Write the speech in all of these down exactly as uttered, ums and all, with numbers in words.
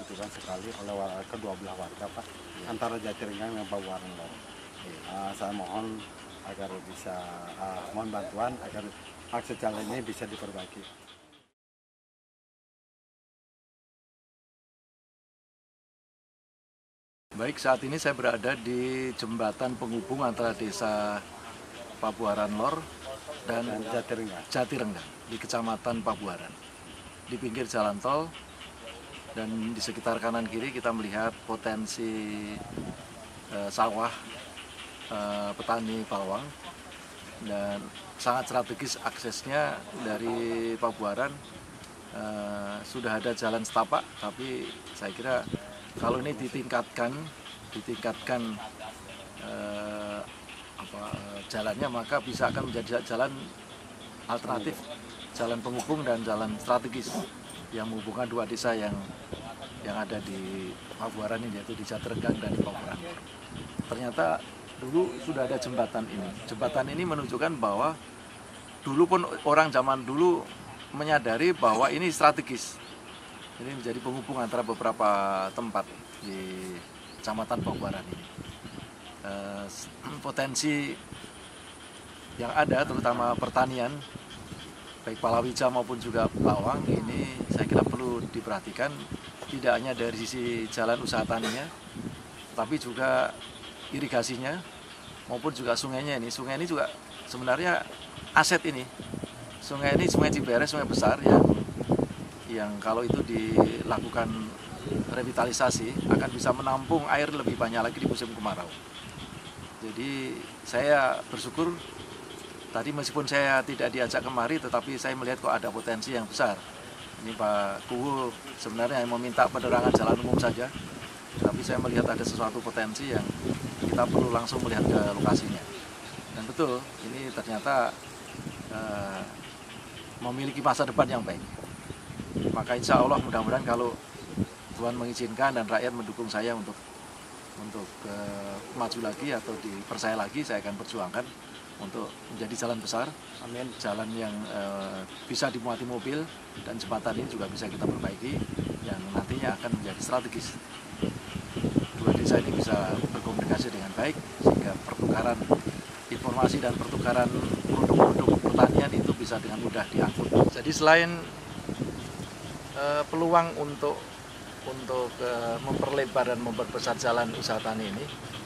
dibutuhkan sekali oleh warga, kedua belah warga Pak, ya. Antara Jatirenggang dan Pabuaran Lor. Ya. Uh, saya mohon agar bisa uh, mohon bantuan agar akses jalan ini bisa diperbaiki. Baik, saat ini saya berada di jembatan penghubung antara desa Pabuaran Lor dan, dan Jatirenggang. Jatirenggang di Kecamatan Pabuaran. Di pinggir jalan tol dan di sekitar kanan kiri kita melihat potensi eh, sawah eh, petani bawang, dan sangat strategis aksesnya dari Pabuaran. Eh, sudah ada jalan setapak, tapi saya kira kalau ini ditingkatkan, ditingkatkan eh, apa, jalannya, maka bisa akan menjadi jalan alternatif, jalan penghubung dan jalan strategis yang menghubungkan dua desa yang yang ada di Pabuaran ini, yaitu di Jatirenggang dan di Pabuaran. Ternyata dulu sudah ada jembatan ini. Jembatan ini menunjukkan bahwa dulu pun orang zaman dulu menyadari bahwa ini strategis. Ini menjadi penghubung antara beberapa tempat di Kecamatan Pabuaran ini. E, potensi yang ada, terutama pertanian, baik palawija maupun juga bawang, ini saya kira perlu diperhatikan, tidak hanya dari sisi jalan usaha taninya, tapi juga irigasinya maupun juga sungainya ini. Sungai ini juga sebenarnya aset ini. Sungai ini Sungai Ciberes, sungai besar yang yang kalau itu dilakukan revitalisasi akan bisa menampung air lebih banyak lagi di musim kemarau. Jadi saya bersyukur tadi meskipun saya tidak diajak kemari, tetapi saya melihat kok ada potensi yang besar. Ini Pak Kuwu sebenarnya meminta penerangan jalan umum saja, tapi saya melihat ada sesuatu potensi yang kita perlu langsung melihat ke lokasinya. Dan betul, ini ternyata uh, memiliki masa depan yang baik. Maka insya Allah mudah-mudahan kalau Tuhan mengizinkan dan rakyat mendukung saya untuk untuk uh, maju lagi atau dipercaya lagi, saya akan perjuangkan untuk menjadi jalan besar. Amin. Jalan yang uh, bisa dimuati mobil, dan jembatan ini juga bisa kita perbaiki yang nantinya akan menjadi strategis. Dua desa ini bisa berkomunikasi dengan baik sehingga pertukaran informasi dan pertukaran produk-produk pertanian itu bisa dengan mudah diangkut. Jadi selain uh, peluang untuk untuk uh, memperlebar dan memperbesar jalan usaha tani ini,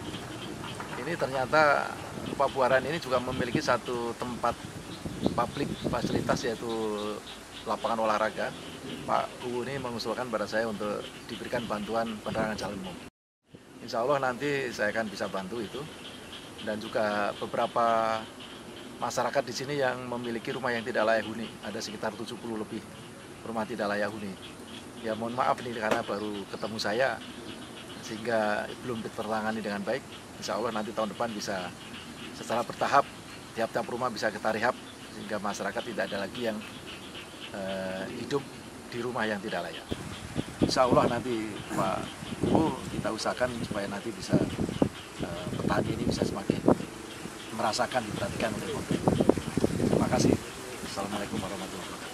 ini ternyata Pabuaran ini juga memiliki satu tempat publik fasilitas, yaitu lapangan olahraga. Pak Kuwu ini mengusulkan pada saya untuk diberikan bantuan penerangan jalan umum. Insya Allah nanti saya akan bisa bantu itu, dan juga beberapa masyarakat di sini yang memiliki rumah yang tidak layak huni, ada sekitar tujuh puluh lebih rumah tidak layak huni. Ya mohon maaf nih karena baru ketemu saya sehingga belum tertangani dengan baik. Insya Allah nanti tahun depan bisa secara bertahap, tiap-tiap rumah bisa kita rehab sehingga masyarakat tidak ada lagi yang uh, hidup di rumah yang tidak layak. Insya Allah nanti Pak Kuwu kita usahakan supaya nanti bisa uh, petani ini bisa semakin merasakan, diperhatikan oleh pemerintah. Terima kasih. Assalamualaikum warahmatullahi wabarakatuh.